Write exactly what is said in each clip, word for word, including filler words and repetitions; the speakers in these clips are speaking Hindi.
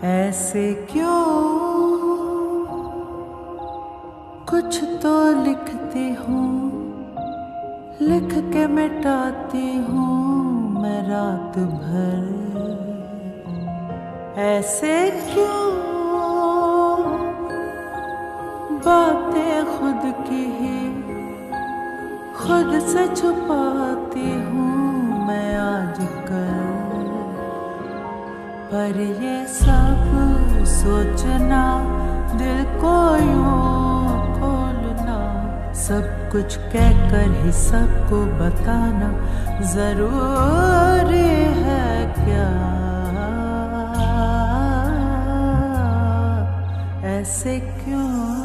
ऐसे क्यों कुछ तो लिखती हूँ, लिख के मिटाती हूँ मैं रात भर। ऐसे क्यों बातें खुद की ही खुद से छुपाती हूँ मैं आजकल। पर ये सब सोचना, दिल को यूं खोलना, सब कुछ कहकर ही सबको बताना जरूरी है क्या? ऐसे क्यों?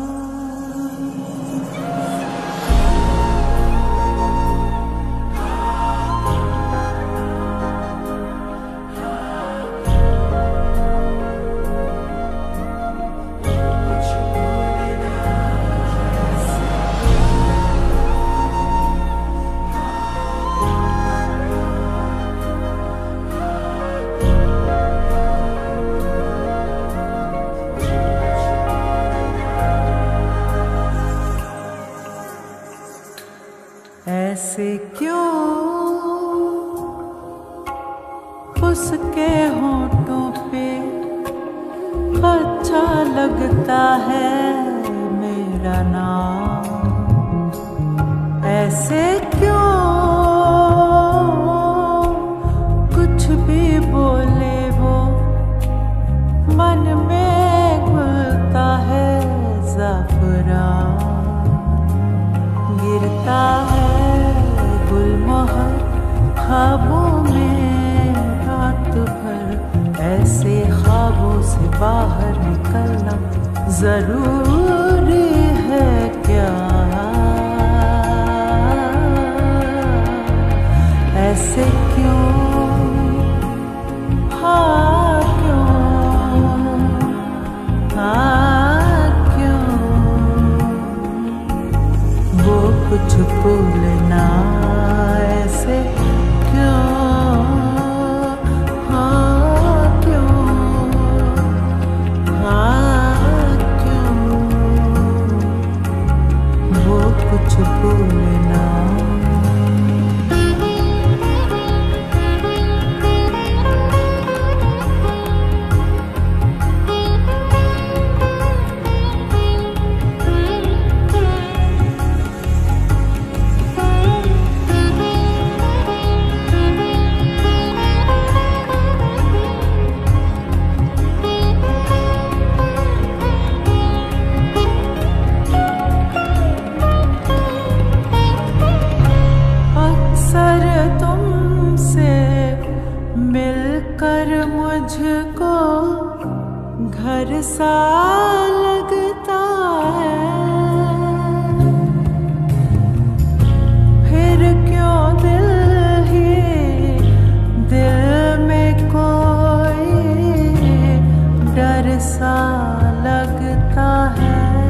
ऐसे क्यों उसके होठों पे अच्छा लगता है मेरा नाम? ऐसे क्यों कुछ भी बोले वो मन में घुलता है ज़ाफ़रान, गिरता है गुलमोहर ख्वाबों में रात भर। ऐसे ख्वाबों से बाहर निकलना जरूरी है क्या? ऐसे क्यों? हाँ क्यों? हाँ क्यों? वो कुछ भूलना ऐसे क्यों? हाँ क्यों? हाँ क्यों? वो कुछ भूलना। मिलकर मुझको घर सा लगता है, फिर क्यों दिल ही दिल में कोई डर सा लगता है।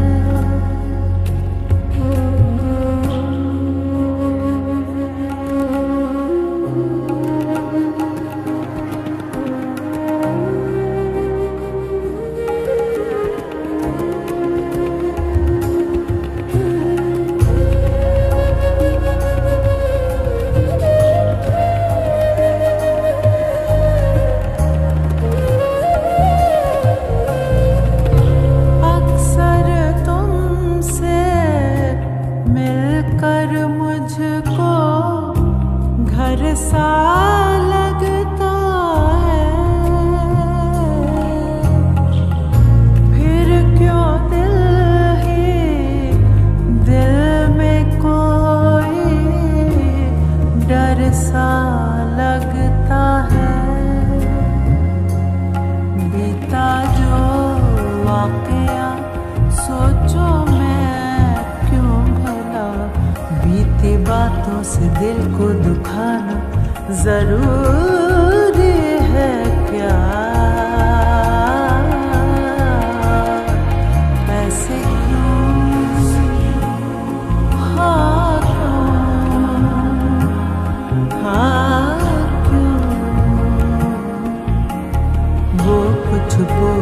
सा लगता है, फिर क्यों दिल ही दिल में कोई डर सा लगता है। बीता जो वाकया सोचो मैं क्यों भला, बीती बातों से दिल को दुखाना जरूरी है क्या? ऐसे क्यों? हाँ क्यों? हाँ क्यों? वो कुछ बोल